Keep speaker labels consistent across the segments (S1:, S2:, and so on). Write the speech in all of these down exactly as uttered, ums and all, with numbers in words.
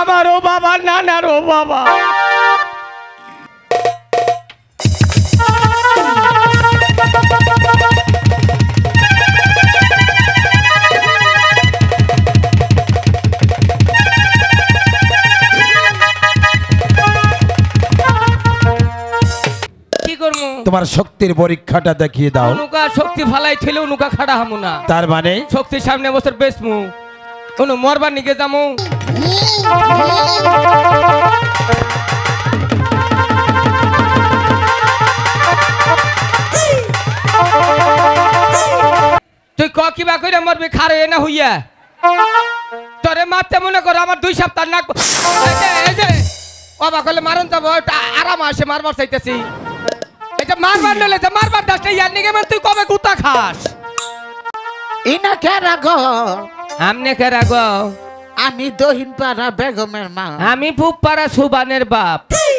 S1: আমার ও বাবা নানার ও বাবা
S2: তোমার শক্তির পরীক্ষাটা দেখিয়ে দাও।
S1: অনুকা শক্তি ফালাই ছিল অনুকা খাড়া হামু না।
S2: তার মানে
S1: শক্তির সামনে বছর বেসমু অনু মরবার নিকে যামু। তুই ক কিবা কইরা মরবি খারে না হইয়া তোরে মারতে মনে কর আমার দুই সপ্তাহ নাক এই যে এই যে বাবা কইলে মারন তো আরাম আসে মারবার চাইতেছি এটা মারবার নলে যে মারবার দাসটা ইয়ার নিকে মানে তুই কবে গুতা খাস
S3: ইনা কেরা গো
S1: আমনে কেরা গো
S3: আমি দহিন পাড়া বেগমের মা
S1: আমি ফুপাড়া সুবানের বাপ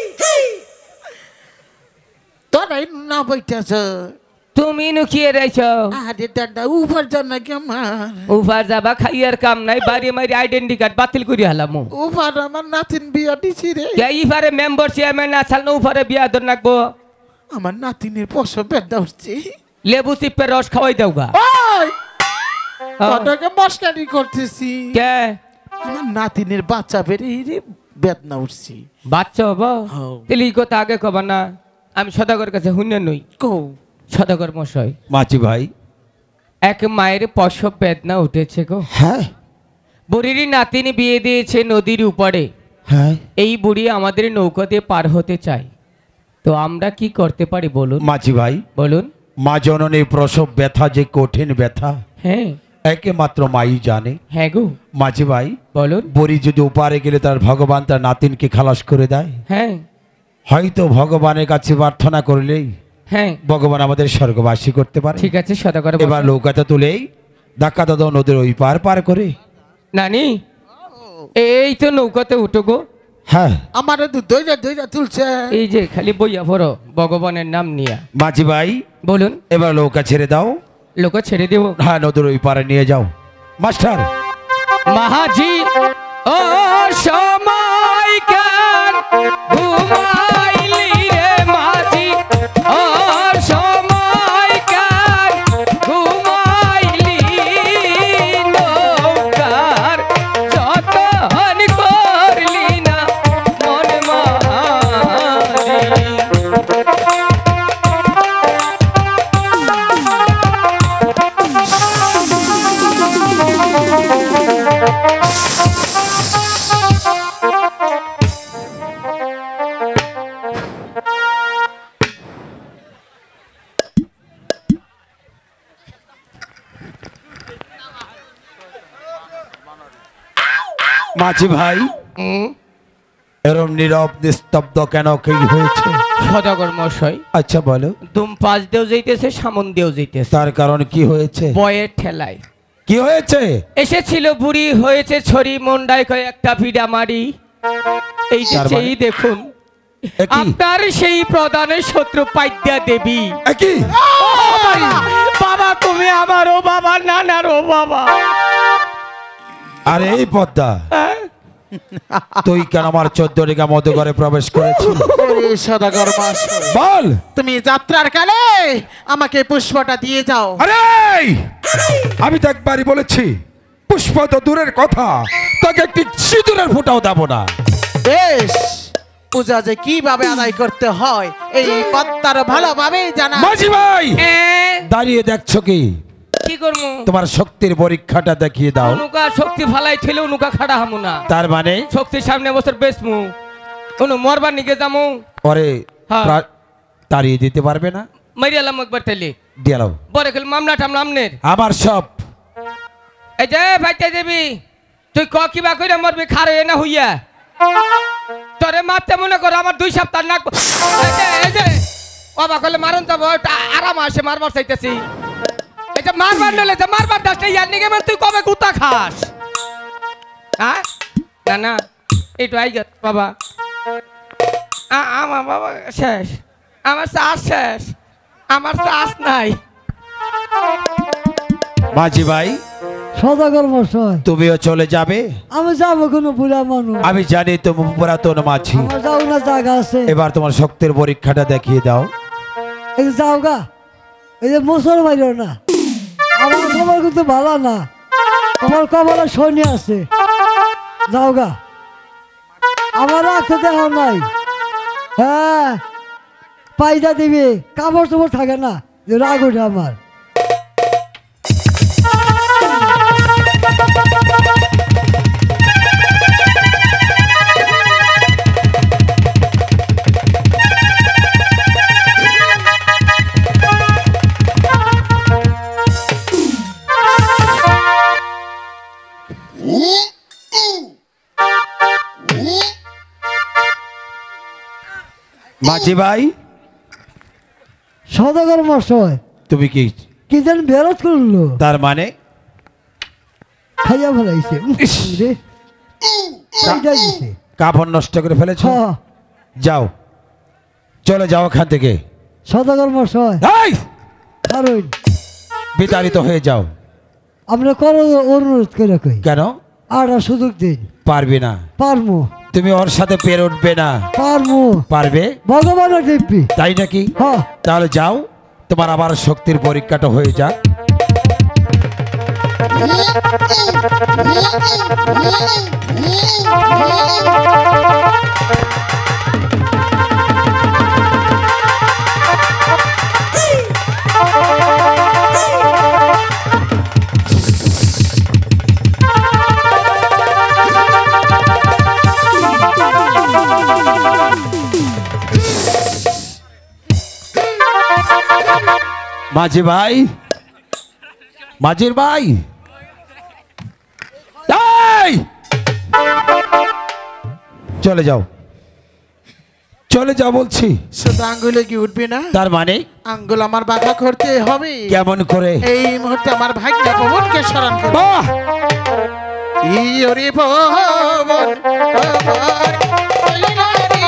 S3: তোরাই না বইতেছ
S1: তুমি নুকিয়ে রইছো
S3: আরে দাদা উফার জন্য কি আমার
S1: উফার যাবা খাইয়ার কাম নাই বাড়ি মারি আইডেন্টি কার্ড বাতিল করি হালামু
S3: উফার আমার নাতিন বিয়া দিছি রে
S1: কে ইফারে মেম্বার চেয়ারম্যান না ছাল উফারে বিয়া দর নাকবো
S3: আমার নাতিনের প্রসব বেদনা উঠছে
S1: লেবু চিপে রস খাওয়াই দাওগা
S3: ওই তোটাকে মস্কারি করতেছি
S1: কে
S3: আমার নাতিনের বাচ্চা বেরিয়ে রে বেদনা উঠছে
S1: বাচ্চা হবো তেলি কথা আগে কবা না আমি সদাগর কাছে হুন্নে নই
S3: কো
S1: সদাগর মশাই
S2: মাঝি ভাই
S1: এক মায়ের প্রসব বেদনা উঠেছে গো
S2: হ্যাঁ
S1: বুড়ির নাতিনি বিয়ে দিয়েছে নদীর উপরে
S2: হ্যাঁ
S1: এই বুড়ি আমাদের নৌকা দিয়ে পার হতে চায় তো আমরা কি করতে পারি বলুন
S2: মাঝি ভাই
S1: বলুন
S2: মা জননীর প্রসব ব্যথা যে কঠিন ব্যথা
S1: হ্যাঁ
S2: একমাত্র মাই জানে
S1: হ্যাঁ গো
S2: মাঝি ভাই
S1: বলুন
S2: বুড়ি যদি উপারে গেলে তার ভগবান তার নাতিনকে খালাস করে দেয়
S1: হ্যাঁ
S2: হয়তো ভগবানের কাছে প্রার্থনা করলেই
S1: হ্যাঁ
S2: ভগবান আমাদের স্বর্গবাসী করতে পারে
S1: ঠিক আছে সদাগর
S2: এবার নৌকাটা তুলেই ধাক্কা দাদা নদীর ওই পার পার করে
S1: নানি এই তো নৌকাতে উঠো গো
S2: হ্যাঁ
S3: আমার দইরা দইরা তুলছে
S1: এই যে খালি বইয়া পড়ো ভগবানের নাম নিয়া
S2: মাঝি ভাই
S1: বলুন
S2: এবার নৌকা ছেড়ে দাও
S1: লোক ছেড়ে দেব
S2: হ্যাঁ নদীর ওই পারে নিয়ে যাও মাস্টার
S1: মাহাজি ও সময় কেন ঘুমাইলি রে মাঝি ও সময় কেন ঘুমাইলি নৌকার যতন করলি না মন মারি
S2: মাঝি ভাই এরম নীরব নিস্তব্ধ কেন কি হয়েছে
S1: সদাগর মশাই
S2: আচ্ছা বলো
S1: দুম পাঁচ দেও যাইতেছে সামন দেও যাইতেছে
S2: তার কারণ কি হয়েছে
S1: বয়ের ঠেলায়
S2: কি হয়েছে
S1: এসেছিল বুড়ি হয়েছে ছড়ি মন্ডায় কয় একটা ভিড়া মারি এই যে
S2: তার মানে?
S1: সেই দেখুন
S2: একই
S1: আপনার সেই প্রধানের শত্রু পাইদ্যা দেবী
S2: একই
S1: বাবা তুমি আমার ও বাবা নানার ও বাবা
S2: আরে এই পদ্মা তুই কেন আমার চোদ্দ রেখা মতো ঘরে প্রবেশ করেছিস
S3: ওরে সদাগর মশাই
S2: বল
S3: তুমি যাত্রার কালে আমাকে পুষ্পটা দিয়ে যাও
S2: আরে আমি তো একবারই বলেছি পুষ্প তো দূরের কথা তোকে একটি সিঁদুরের ফোঁটাও দেবো না
S3: বেশ পূজা যে কিভাবে আদায় করতে হয় এই পদ্মার ভালোভাবে জানা
S2: মাঝি ভাই
S1: এ,
S2: দাঁড়িয়ে দেখছো কি
S1: কি করবো
S2: তোমার শক্তির পরীক্ষাটা দেখিয়ে দাও।
S1: অনুকা শক্তি ফালাই ছিল অনুকা খাড়া হামু না।
S2: তার মানে
S1: শক্তির সামনে বছর বেসমু অনু মরবার নিকে যামু
S2: পরে
S1: হ্যাঁ।
S2: প্রা- তাড়িয়ে দিতে পারবে না
S1: মারিয়ালাম একবার টেলি
S2: দিয়ালো
S1: বরে খেল মামলা টামলা আমনের
S2: আমার সব
S1: এই যে ভাইতে দেবী তুই ক কিবা কইরা মরবি খারে না হইয়া তোরে মারতে মনে কর আমার দুই সপ্তাহ নাক এই যে এই যে বাবা কইলে মারন তো আরাম আসে মারবার চাইতেছি এটা মারবার নলে যে মারবার দাসটা ইয়ার নিকে মানে তুই কবে গুতা খাস হ্যাঁ না না এইটু আই গেল বাবা আ- আমার বাবা শেষ আমার শ্বাস শেষ আমার শ্বাস নাই
S2: মাঝি ভাই
S4: সদাগর মশাই
S2: তুমিও চলে যাবে?
S4: আমি যাবো কোনো বুড়া মানুষ
S2: আমি জানি তুমি পুরাতন মাঝি।
S4: আমার যাও না জায়গা আছে
S2: এবার তোমার শক্তির পরীক্ষাটা দেখিয়ে দাও।
S4: এই যে যাও গা এই যে মুসল মারিও না আমার খবর কিন্তু ভালো না তোমার কবলে সৈন্য আছে যাও গা আমার রাখতে দেখো নাই হ্যাঁ পাইদা দিবি কাপড় চোপড় থাকে না যে রাগ ওঠে আমার
S2: মাঝি ভাই
S4: সদাগর মশাই
S2: তুমি কি
S4: কি যেন বেরোত করলো
S2: তার মানে?
S4: খাইয়া ফেলাইছে
S2: ইস!
S4: রে এইটাই দিছে
S2: কাপড় নষ্ট করে ফেলেছো?
S4: হ্যাঁ
S2: যাও চলে যাও ওখান থেকে।
S4: সদাগর মশাই
S2: এই!
S4: কারণ
S2: বিতাড়িত হয়ে যাও।
S4: আমরা করো অনুরোধ করে কই
S2: কেন?
S4: আর সুযোগ দিন
S2: পারবে না।
S4: পারমু
S2: তুমি ওর সাথে পেরে উঠবে না।
S4: পারমু
S2: পারবে?
S4: ভগবানের দিব্যি
S2: তাই নাকি?
S4: হ্যাঁ
S2: তাহলে যাও, তোমার আবার শক্তির পরীক্ষাটা হয়ে যাক। মাঝি ভাই, মাঝির ভাই, এই! চলে যাও, চলে যাও বলছি।
S3: শুধু আঙ্গুলে কি উঠবে না?
S2: তার মানে?
S3: আঙ্গুল আমার বাঁকা করতে হবে।
S2: কেমন করে?
S3: এই মুহূর্তে আমার ভাগ্য পবনকে স্মরণ করো।
S2: বাহ!
S3: ইয়োরে পবন পবন ইয়োরে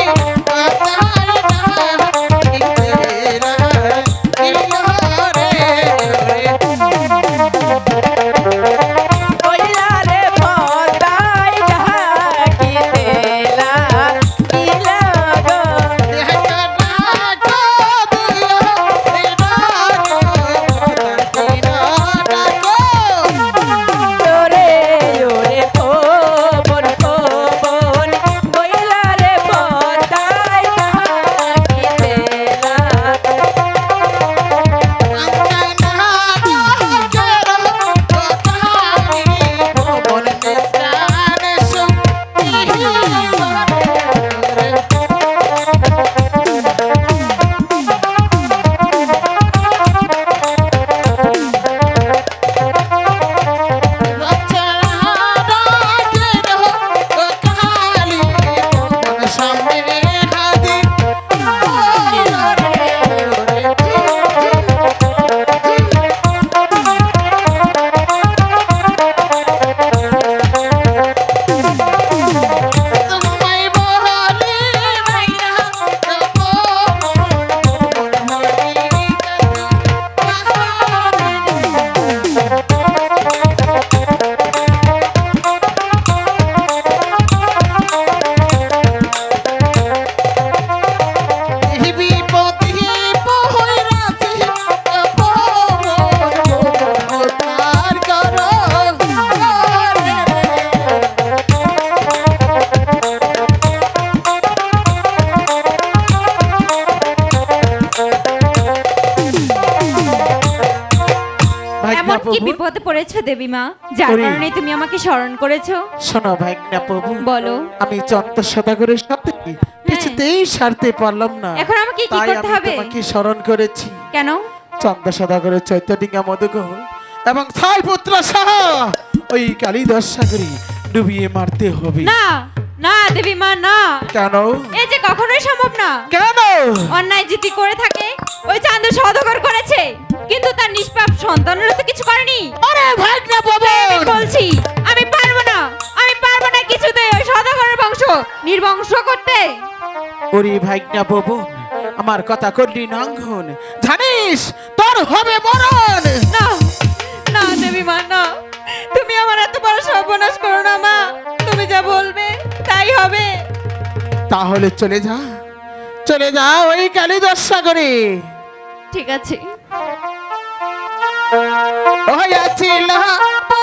S5: কি বিপদে পড়েছো দেবী মা, যার কারণে তুমি আমাকে স্মরণ করেছো?
S3: শোনো ভাগ্না প্রভু,
S5: বলো।
S3: আমি চন্দ্র সদাগরের সাথে কিছুতেই সারতে পারলাম না।
S5: এখন আমাকে কি করতে হবে?
S3: তাই আমি তোমাকে স্মরণ করেছি।
S5: কেন?
S3: চন্দ্র সদাগরের চৈতন্যা মধুকর এবং ছয় পুত্র সহ ওই কালিদাস সাগরে ডুবিয়ে মারতে হবে।
S5: না না দেবী মা, না।
S3: কেন?
S5: এই যে কখনোই সম্ভব না।
S3: কেন?
S5: অন্যায় যদি করে থাকে ওই চাঁদ সদাগর করেছে, কিন্তু তার নিষ্পাপ সন্তানরা তো কিছু করেনি।
S3: আরে ভাগ্না প্রভু,
S5: আমি বলছি আমি পারবো না, আমি পারবো না কিছুতেই ওই সদাগরের বংশ নির্বংশ করতে।
S3: ওরে ভাগ্না প্রভু, আমার কথা করলি লঙ্ঘন, জানিস তোর হবে মরণ।
S5: না না দেবী মা, না, তুমি তুমি আমার এত বড় সর্বনাশ করো না মা, তুমি যা বলবে তাই হবে।
S3: তাহলে চলে যা, চলে যা ওই কালীদর সাগরে।
S5: ঠিক আছে।
S3: হইয়াছিল